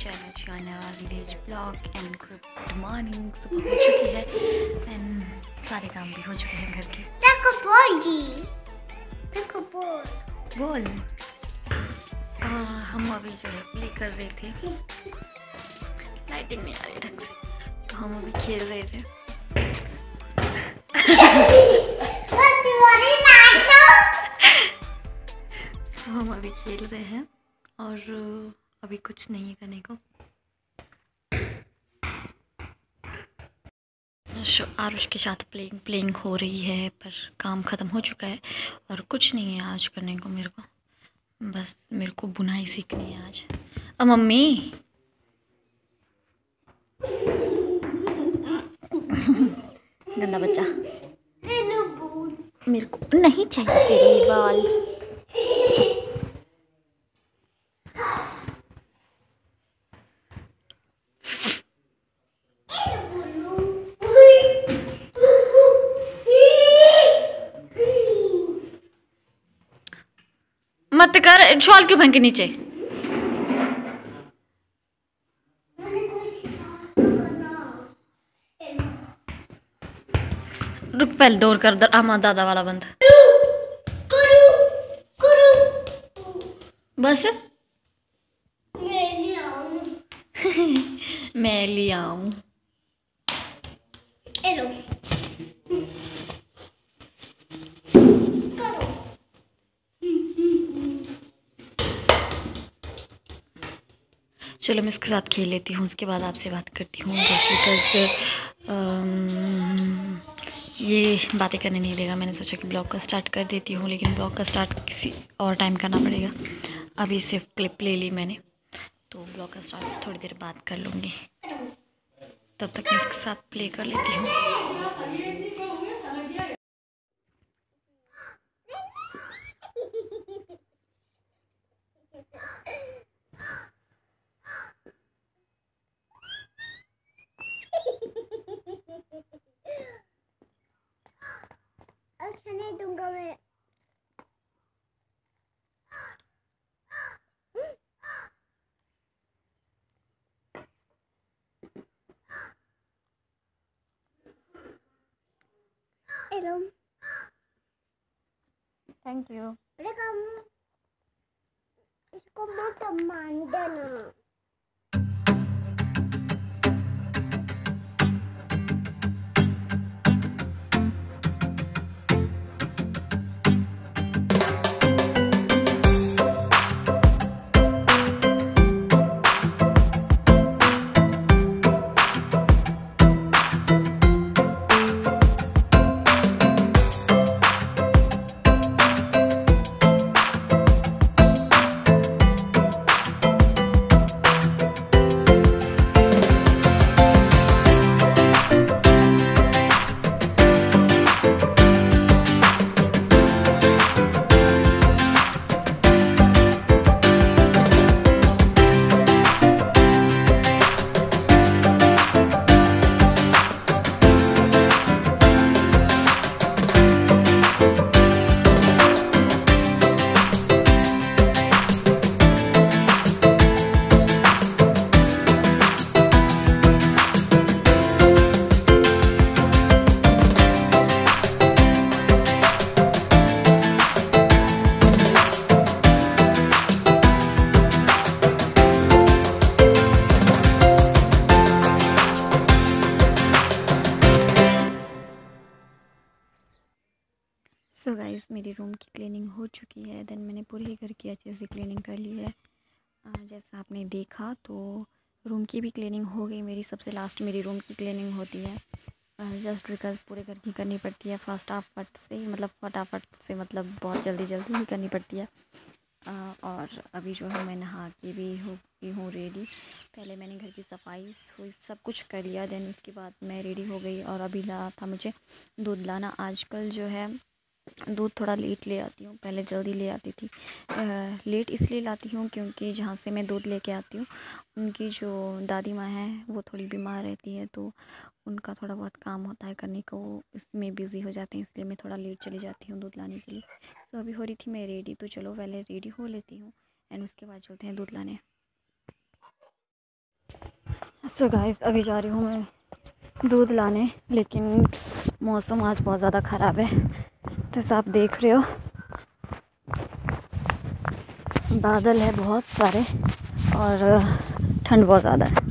Channel Shahnawa village blog and good morning. सुबह हो चुकी है एंड सारे काम भी हो चुके हैं घर के। बोल हम अभी जो है प्ले कर रहे थे, लाइटिंग नहीं आ रही ढंग से, तो हम अभी खेल रहे थे। तो हम अभी खेल रहे हैं और अभी कुछ नहीं है करने को। आरुष के साथ प्लेइंग हो रही है, पर काम ख़त्म हो चुका है और कुछ नहीं है आज करने को मेरे को। बस मेरे को बुनाई सीखनी है आज। अब मम्मी गंदा बच्चा, मेरे को नहीं चाहिए तेरे बाल। मत कर, शॉल क्यों फेंक के नीचे। रुक, पहले डोर कर दर आमा दादा वाला बंद। बस मैं ले आऊं। चलो मैं इसके साथ खेल लेती हूँ, उसके बाद आपसे बात करती हूँ। जस्ट बिकॉज ये बातें करने नहीं देगा, मैंने सोचा कि ब्लॉग का स्टार्ट कर देती हूँ, लेकिन ब्लॉग का स्टार्ट किसी और टाइम करना पड़ेगा। अभी सिर्फ क्लिप ले ली मैंने, तो ब्लॉग का स्टार्ट थोड़ी देर बाद कर लूँगी। तब तक मैं इसके साथ प्ले कर लेती हूँ। अच्छा नहीं दूंगा मैं। Hello, thank you. इसको मत मान देना। सो गाइस, मेरी रूम की क्लीनिंग हो चुकी है। देन मैंने पूरे ही घर की अच्छे से क्लीनिंग कर ली है। जैसा आपने देखा तो रूम की भी क्लीनिंग हो गई मेरी। सबसे लास्ट मेरी रूम की क्लीनिंग होती है, जस्ट बिकॉज पूरे घर की करनी पड़ती है फटाफट से, मतलब बहुत जल्दी ही करनी पड़ती है। और अभी जो है मैं नहा के भी हो गई हूँ रेडी। पहले मैंने घर की सफाई सब कुछ कर लिया, देन उसके बाद मैं रेडी हो गई। और अभी लाना था मुझे दूध लाना। आजकल जो है दूध थोड़ा लेट ले आती हूँ, पहले जल्दी ले आती थी। लेट इसलिए लाती हूँ क्योंकि जहाँ से मैं दूध लेके आती हूँ उनकी जो दादी माँ है वो थोड़ी बीमार रहती है, तो उनका थोड़ा बहुत काम होता है करने को, वो इसमें बिज़ी हो जाते हैं, इसलिए मैं थोड़ा लेट चली जाती हूँ दूध लाने के लिए। तो अभी हो रही थी मैं रेडी, तो चलो पहले रेडी हो लेती हूँ एंड उसके बाद चलते हैं दूध लाने। सो गाइस अभी जा रही हूँ मैं दूध लाने, लेकिन मौसम आज बहुत ज़्यादा ख़राब है। जैसा आप देख रहे हो बादल है बहुत सारे और ठंड बहुत ज़्यादा है।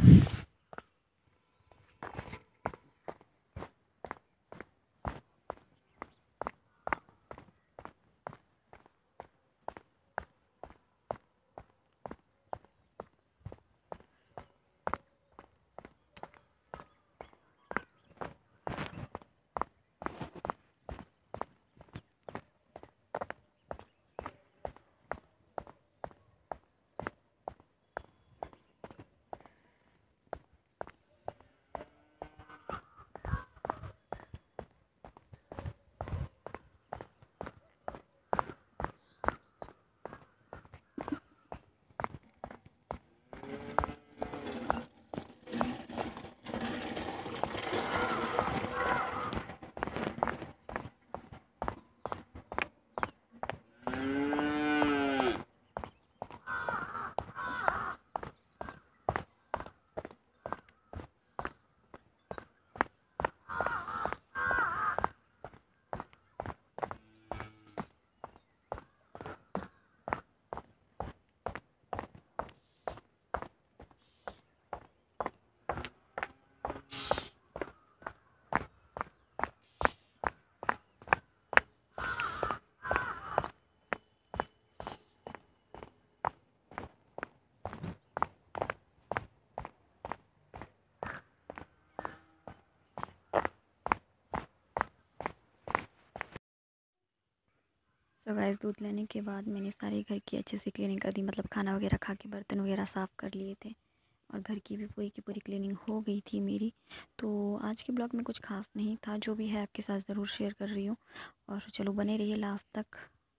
तो गाइस दूध लेने के बाद मैंने सारे घर की अच्छे से क्लीनिंग कर दी, मतलब खाना वगैरह खा के बर्तन वगैरह साफ़ कर लिए थे और घर की भी पूरी की पूरी क्लीनिंग हो गई थी मेरी। तो आज के ब्लॉग में कुछ खास नहीं था, जो भी है आपके साथ ज़रूर शेयर कर रही हूँ और चलो बने रहिए लास्ट तक।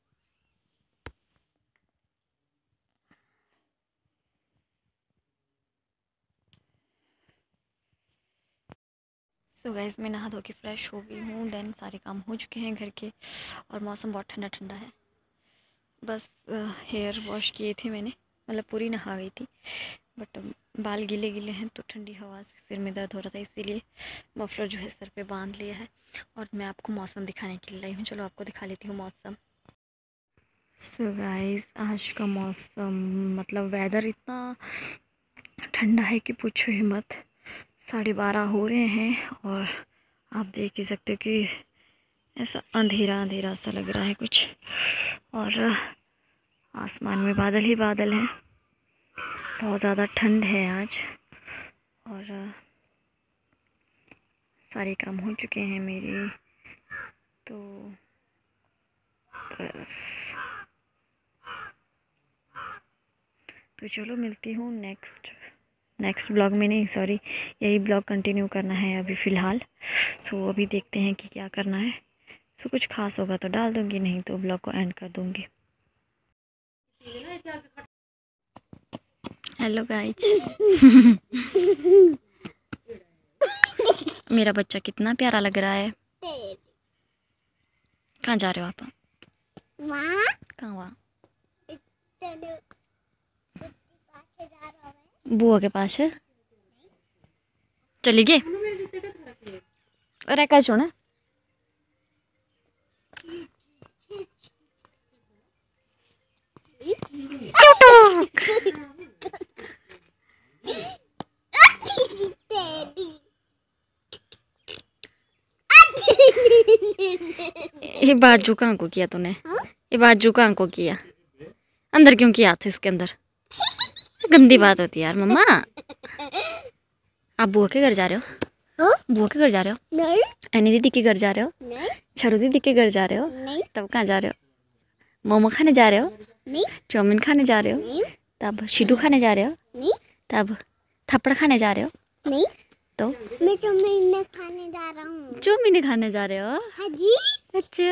सो गाइस मैं नहा धो के फ्रेश हो गई हूँ, देन सारे काम हो चुके हैं घर के और मौसम बहुत ठंडा ठंडा है। बस हेयर वॉश किए थे मैंने, मतलब पूरी नहा गई थी, बट बाल गीले गीले हैं तो ठंडी हवा से सिर में दर्द हो रहा था, इसीलिए मफलर जो है सर पे बांध लिया है। और मैं आपको मौसम दिखाने के लिए लाई हूँ, चलो आपको दिखा लेती हूँ मौसम। सो गाइस आज का मौसम मतलब वेदर इतना ठंडा है कि पूछो ही मत। 12:30 हो रहे हैं और आप देख ही सकते हो कि ऐसा अंधेरा अंधेरा सा लग रहा है कुछ, और आसमान में बादल ही बादल हैं। बहुत ज़्यादा ठंड है आज और सारे काम हो चुके हैं मेरे, तो बस तो चलो मिलती हूँ नेक्स्ट ब्लॉग में, नहीं सॉरी यही ब्लॉग कंटिन्यू करना है अभी फ़िलहाल। सो अभी देखते हैं कि क्या करना है। सो कुछ खास होगा तो डाल दूँगी, नहीं तो ब्लॉग को एंड कर दूँगी। हेलो गाइज मेरा बच्चा कितना प्यारा लग रहा है। कहाँ जा रहे हो आप? कहाँ वहाँ? बुआ के पास है, चली गए? अरे क्या चुना ये बाजू कहाँ को किया तूने? ये बाजू कहाँ को किया? अंदर क्यों किया था इसके अंदर? गंदी बात होती है यार मम्मा। आप बुआ के घर जा रहे हो? बुआ के घर जा रहे हो? नहीं। एनी दीदी के घर जा रहे हो? नहीं। छरू दीदी के घर जा रहे हो? नहीं। तब कहाँ जा रहे हो? मोमो खाने जा रहे हो? नहीं। चाउमीन खाने जा रहे हो? नहीं। तब शिडू खाने जा रहे हो? नहीं। तब थप्पड़ खाने जा रहे हो? नहीं। तो मैं चाउमीन खाने जा रहा हूँ। चाउमीन खाने जा रहे हो? हाँ जी। अच्छा।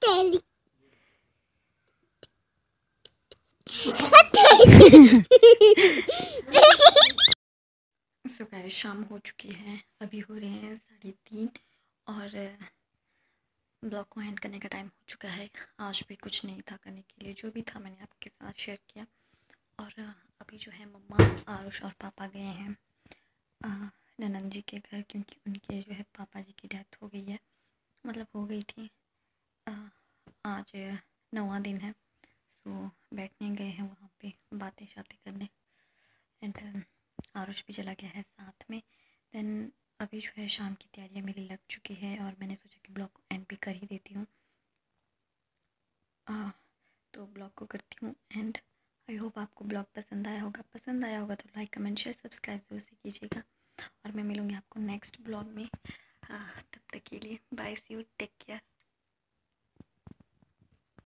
सो गाइस शाम हो चुकी है, अभी हो रहे हैं 3:30 और ब्लॉग को एंड करने का टाइम हो चुका है। आज भी कुछ नहीं था करने के लिए, जो भी था मैंने आपके साथ शेयर किया। और अभी जो है मम्मा आरुष और पापा गए हैं ननंद जी के घर, क्योंकि उनके जो है पापा जी की डेथ हो गई है, मतलब हो गई थी। अ, आज 9वां दिन है। सो बैठने गए हैं वहाँ पे बातें शातें करने। एंड आरुष भी चला गया है साथ में। देन अभी जो है शाम की तैयारियाँ मेरी लग चुकी है और मैंने सोचा कि ब्लॉग को एंड भी कर ही देती हूँ। तो ब्लॉग को करती हूँ एंड। आई होप आपको ब्लॉग पसंद आया होगा तो लाइक कमेंट शेयर सब्सक्राइब ज़रूर से कीजिएगा। और मैं मिलूँगी आपको नेक्स्ट ब्लॉग में। तब तक के लिए bye, see you, take care.